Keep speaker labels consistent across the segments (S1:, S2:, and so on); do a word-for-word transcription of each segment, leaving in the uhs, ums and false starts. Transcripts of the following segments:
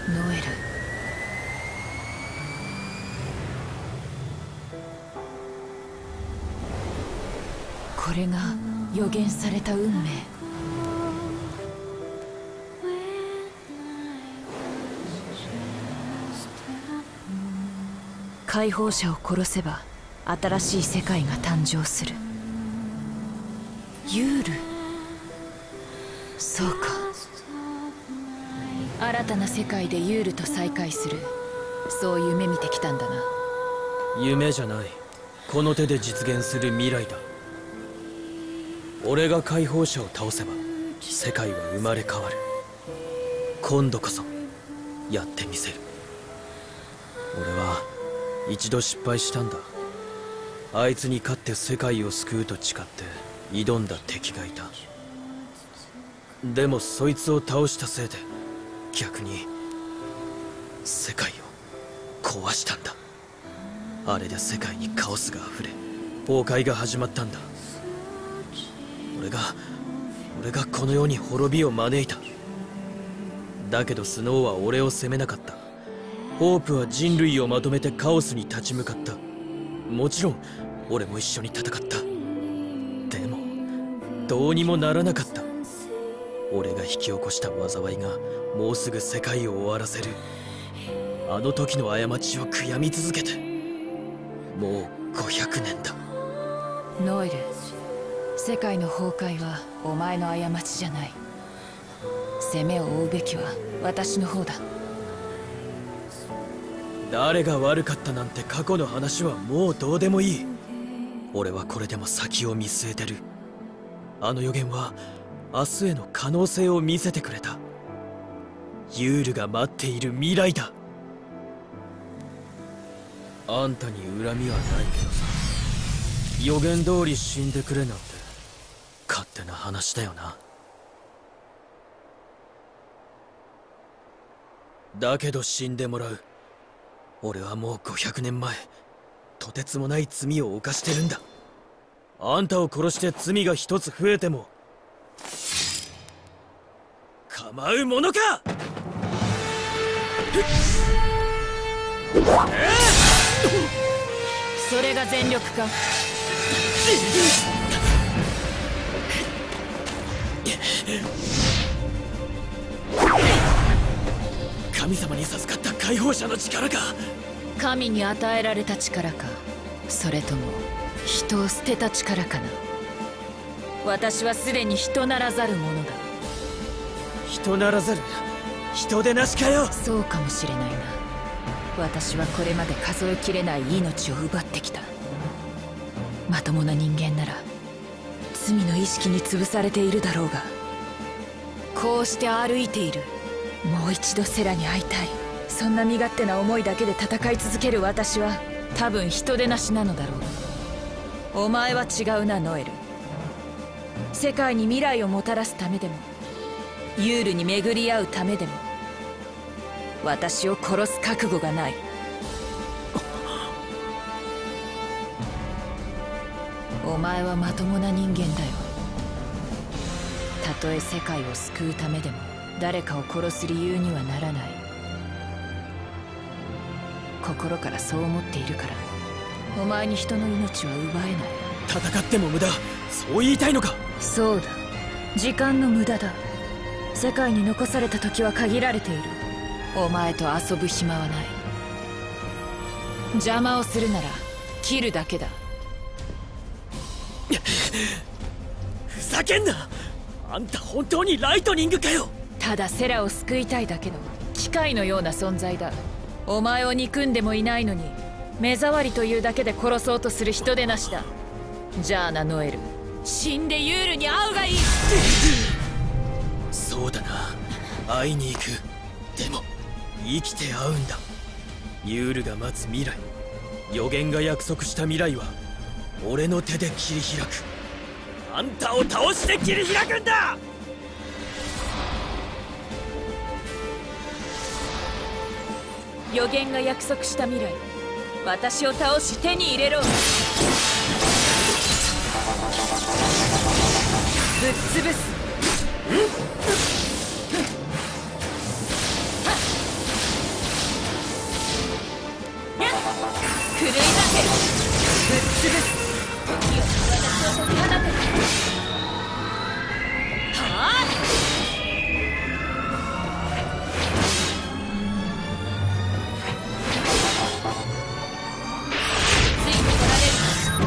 S1: ノエル。これが予言された運命。解放者を殺せば新しい世界が誕生する。ユール。そうか。新たな世界でユールと再会する、そう夢見てきたんだな。
S2: 夢じゃない。この手で実現する未来だ。俺が解放者を倒せば世界は生まれ変わる。今度こそやってみせる。俺は一度失敗したんだ。あいつに勝って世界を救うと誓って挑んだ敵がいた。でもそいつを倒したせいで逆に世界を壊したんだ。あれで世界にカオスが溢れ崩壊が始まったんだ。俺が俺がこの世に滅びを招いた。だけどスノーは俺を責めなかった。ホープは人類をまとめてカオスに立ち向かった。もちろん俺も一緒に戦った。でもどうにもならなかった。俺が引き起こした災いがもうすぐ世界を終わらせる。あの時の過ちを悔やみ続けてもうごひゃくねんだ。
S1: ノエル、世界の崩壊はお前の過ちじゃない。責めを負うべきは私の方だ。
S2: 誰が悪かったなんて過去の話はもうどうでもいい。俺はこれでも先を見据えてる。あの予言は明日への可能性を見せてくれた。ユールが待っている未来だ。あんたに恨みはないけどさ、予言通り死んでくれなんて勝手な話だよな。だけど死んでもらう。俺はもうごひゃくねんまえとてつもない罪を犯してるんだ。あんたを殺して罪が一つ増えても構うものか。
S1: それが全力か。
S2: 神様に授かった解放者の力か。
S1: 神に与えられた力か、それとも人を捨てた力かな。私はすでに人ならざる者だ。
S2: 人ならざる人でなしかよ。
S1: そうかもしれないな。私はこれまで数えきれない命を奪ってきた。まともな人間なら罪の意識に潰されているだろうが、こうして歩いている。もう一度セラに会いたい。そんな身勝手な思いだけで戦い続ける私は多分人でなしなのだろう。お前は違うな、ノエル。世界に未来をもたらすためでもユールに巡り合うためでも私を殺す覚悟がない。お前はまともな人間だよ。たとえ世界を救うためでも誰かを殺す理由にはならない。心からそう思っているからお前に人の命は奪えない。
S2: 戦っても無駄、そう言いたいのか。
S1: そうだ、時間の無駄だ。世界に残された時は限られている。お前と遊ぶ暇はない。邪魔をするなら切るだけだ。
S2: ふざけんな。あんた本当にライトニングかよ。
S1: ただセラを救いたいだけの機械のような存在だ。お前を憎んでもいないのに目障りというだけで殺そうとする人でなしだ。じゃあな、ノエル、死んでユールに会うがいい。
S2: そうだな、会いに行く。でも生きて会うんだ。ユールが待つ未来、予言が約束した未来は俺の手で切り開く。あんたを倒して切り開くんだ。
S1: 予言が約束した未来、私を倒し手に入れろ。ぶっ潰す。 い酒ぶっ潰す。時よ私を解き放て。はあ。ついてこられる。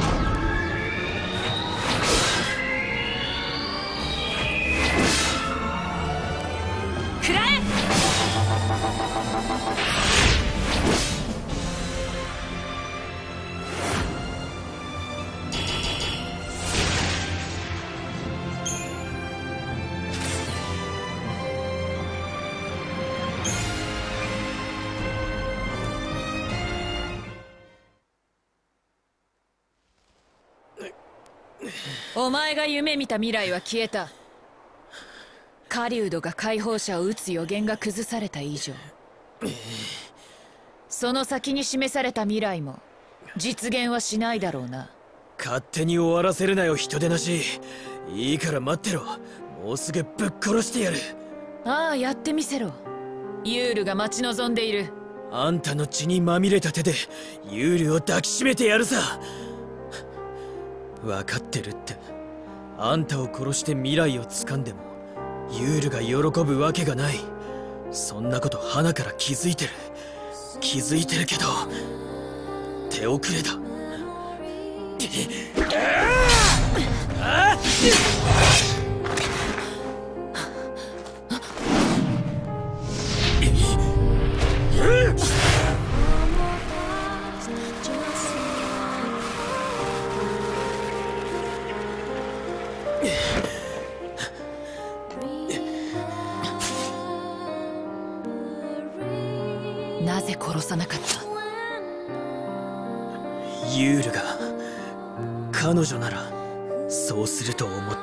S1: 食らえ。お前が夢見た未来は消えた。狩人が解放者を撃つ予言が崩された以上、その先に示された未来も実現はしないだろうな。
S2: 勝手に終わらせるなよ、人でなし。いいから待ってろ。もうすぐぶっ殺してやる。
S1: ああ、やってみせろ。ユールが待ち望んでいる。
S2: あんたの血にまみれた手でユールを抱きしめてやるさ。分かってるって。あんたを殺して未来を掴んでもユールが喜ぶわけがない。そんなこと花から気づいてる。気づいてるけど手遅れだ。
S1: なぜ殺さなかった？
S2: ユールが彼女ならそうすると思った。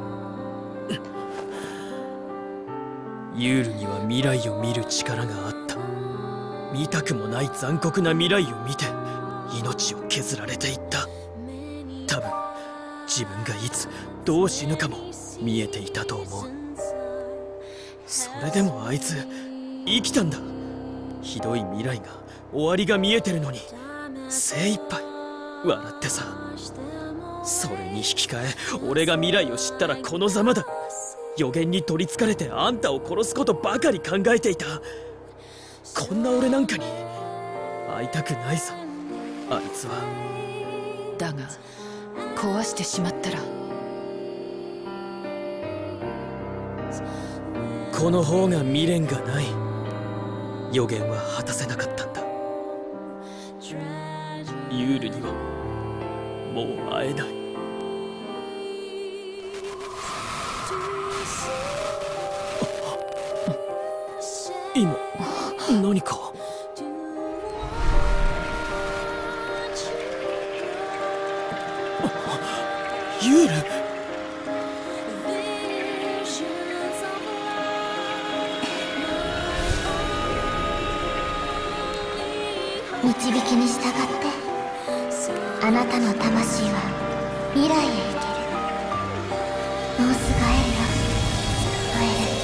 S2: ユールには未来を見る力があった。見たくもない残酷な未来を見て命を削られていった。多分自分がいつどう死ぬかも見えていたと思う。それでもあいつ生きたんだ。ひどい未来が終わりが見えてるのに精一杯笑ってさ。それに引き換え俺が未来を知ったらこのざまだ。予言に取りつかれてあんたを殺すことばかり考えていた。こんな俺なんかに会いたくないさ、あいつは。
S1: だが壊してしまったら。
S2: この方が未練がない。予言は果たせなかったんだ。ユールにはもう会えない。今何か。ユール。
S3: 導きに従ってあなたの魂は未来へ行ける。ノースガエルよ、ノエル。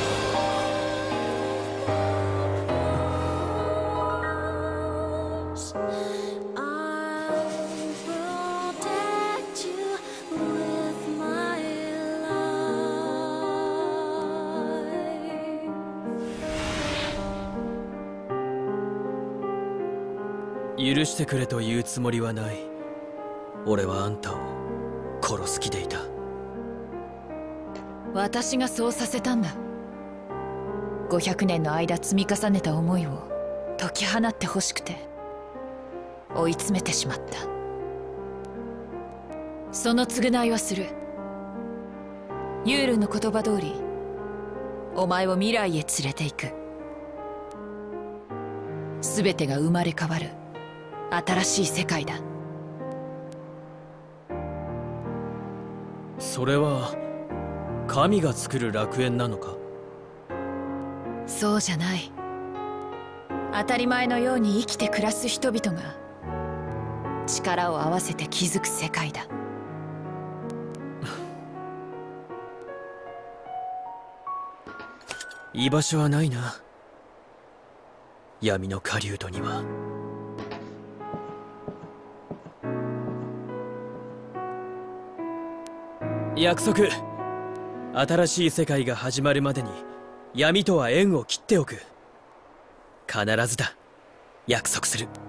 S2: 許してくれと言うつもりはない。俺はあんたを殺す気でいた。
S1: 私がそうさせたんだ。ごひゃくねんの間積み重ねた思いを解き放ってほしくて追い詰めてしまった。その償いはする。ユールの言葉通りお前を未来へ連れて行く。全てが生まれ変わる新しい世界だ。
S2: それは神が作る楽園なのか？
S1: そうじゃない。当たり前のように生きて暮らす人々が力を合わせて築く世界だ。
S2: 居場所はないな、闇の狩人には。 約束。新しい世界が始まるまでに闇とは縁を切っておく。必ずだ。約束する。